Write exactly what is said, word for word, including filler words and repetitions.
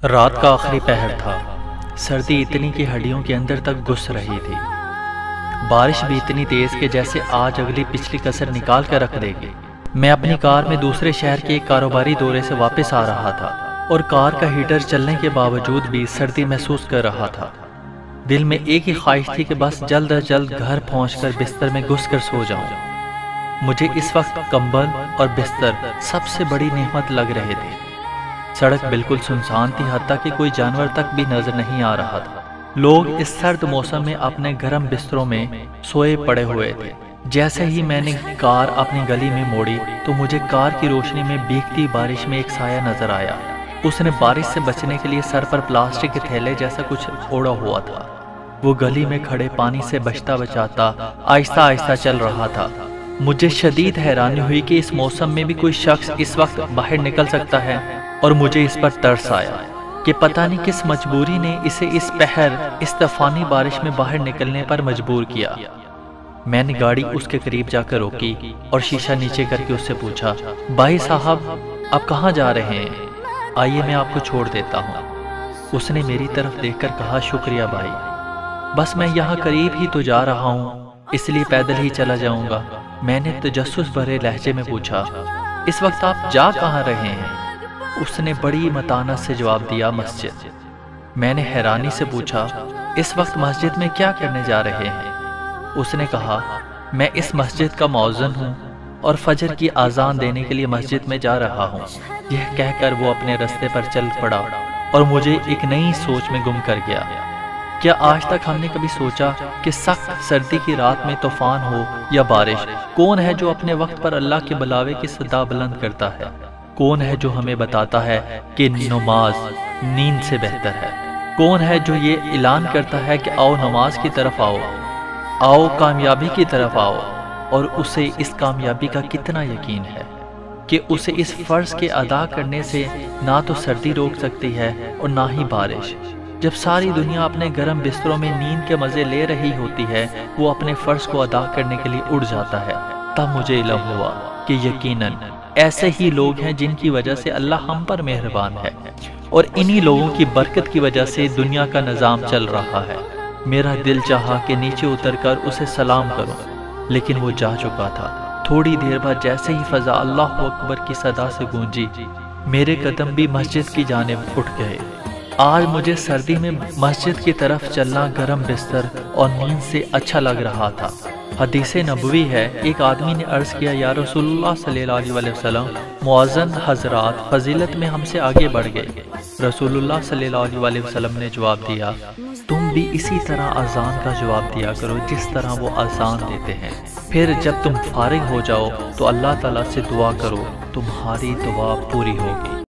رات کا آخری پہر تھا۔ سردی اتنی کہ ہڈیوں کے اندر تک گھس رہی تھی۔ بارش بھی اتنی تیز کہ جیسے آج اگلی پچھلی کسر نکال کر رکھ دے گی۔ میں اپنی کار میں دوسرے شہر کے ایک کاروباری دورے سے واپس آ رہا تھا اور کار کا ہیٹر چلنے کے باوجود بھی سردی محسوس کر رہا تھا۔ دل میں ایک ہی خواہش تھی کہ بس جلد از جلد گھر پہنچ کر بستر میں گھس کر سو جاؤں۔ مجھے اس وقت کمبل اور بستر سب سے بڑی نعمت لگ رہے تھے۔ سڑک بالکل سنسان تھی، حتیٰ کہ کوئی جانور تک بھی نظر نہیں آ رہا تھا۔ لوگ اس سرد موسم میں اپنے گرم بستروں میں سوئے پڑے ہوئے تھے۔ جیسے ہی میں نے کار اپنی گلی میں موڑی تو مجھے کار کی روشنی میں بھیگتی بارش میں ایک سایہ نظر آیا۔ اس نے بارش سے بچنے کے لیے سر پر پلاسٹک کے تھیلے جیسا کچھ اوڑا ہوا تھا۔ وہ گلی میں کھڑے پانی سے بچتا بچاتا آہستہ آہستہ چل رہا تھا۔ مجھے شدید حیرانی ہوئی کہ اس موسم میں بھی کوئی شخص اس وقت باہر نکل سکتا ہے، اور مجھے اس پر ترس آیا کہ پتہ نہیں کس مجبوری نے اسے اس پہر اس طوفانی بارش میں باہر نکلنے پر مجبور کیا۔ میں نے گاڑی اس کے قریب جا کر روکی اور شیشہ نیچے کر کے اس سے پوچھا، بھائی صاحب آپ کہاں جا رہے ہیں؟ آئیے میں آپ کو چھوڑ دیتا ہوں۔ اس نے میری طرف دیکھ کر کہا، شکریہ بھائی، بس میں یہاں قریب ہی تو جا رہا ہوں، اس لیے پیدل ہی چلا جاؤں گا۔ میں نے تجسس بھرے لہجے میں پوچھا، اس وقت آپ جا کہاں رہے ہیں؟ اس نے بڑی متانت سے جواب دیا، مسجد۔ میں نے حیرانی سے پوچھا، اس وقت مسجد میں کیا کرنے جا رہے ہیں؟ اس نے کہا، میں اس مسجد کا مؤذن ہوں اور فجر کی اذان دینے کے لیے مسجد میں جا رہا ہوں۔ یہ کہہ کر وہ اپنے رستے پر چل پڑا اور مجھے ایک نئی سوچ میں گم کر گیا۔ کیا آج تک ہم نے کبھی سوچا کہ سخت سردی کی رات میں طوفان ہو یا بارش، کون ہے جو اپنے وقت پر اللہ کے بلاوے کی صدا بلند کرتا ہے؟ کون ہے جو ہمیں بتاتا ہے کہ نماز نیند سے بہتر ہے؟ کون ہے جو یہ اعلان کرتا ہے کہ آؤ نماز کی طرف آؤ، آؤ کامیابی کی طرف آؤ، اور اسے اس کامیابی کا کتنا یقین ہے کہ اسے اس فرض کے ادا کرنے سے نہ تو سردی روک سکتی ہے اور نہ ہی بارش۔ جب ساری دنیا اپنے گرم بستروں میں نیند کے مزے لے رہی ہوتی ہے، وہ اپنے فرض کو ادا کرنے کے لیے اڑ جاتا ہے۔ تب مجھے علم ہوا کہ یقیناً ایسے ہی لوگ ہیں جن کی وجہ سے اللہ ہم پر مہربان ہے، اور انہی لوگوں کی برکت کی وجہ سے دنیا کا نظام چل رہا ہے۔ میرا دل چاہا کہ نیچے اتر کر اسے سلام کروں، لیکن وہ جا چکا تھا۔ تھوڑی دیر بعد جیسے ہی فضا اللہ اکبر کی صدا سے گونجی، میرے قدم بھی مسجد کی جانب اٹھ گئے۔ آج مجھے سردی میں مسجد کی طرف چلنا گرم بستر اور نیند سے اچھا لگ رہا تھا۔ حدیث نبوی ہے، ایک آدمی نے عرض کیا، یا رسول اللہ صلی اللہ علیہ وسلم، مؤذن حضرات فضیلت میں ہم سے آگے بڑھ گئے۔ رسول اللہ صلی اللہ علیہ وسلم نے جواب دیا، تم بھی اسی طرح اذان کا جواب دیا کرو جس طرح وہ اذان دیتے ہیں۔ پھر جب تم فارغ ہو جاؤ تو اللہ تعالیٰ سے دعا کرو، تمہاری دعا پوری ہوگی۔